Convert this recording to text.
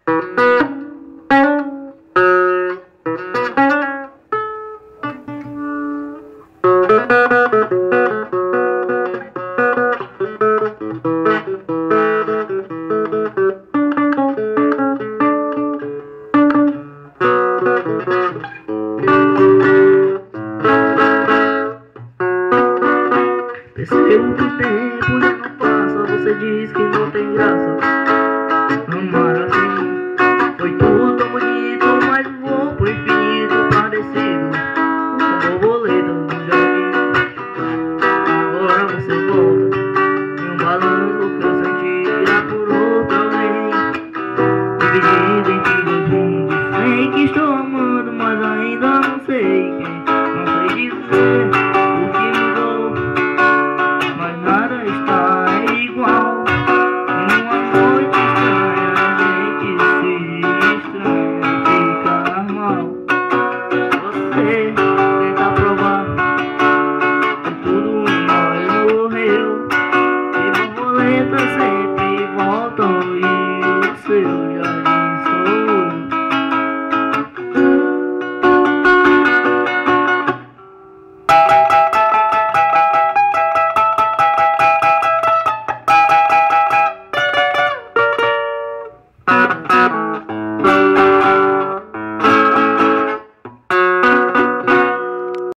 Percebo que o tempo já não passa. Você diz que não tem graça amar assim. Foi tudo tão bonito, mas voou pro infinito, parecido com borboleta no jardim. Agora você volta em um balanço que eu sentia por outro alguém, dividido entre dois mundos, sem que estou amando.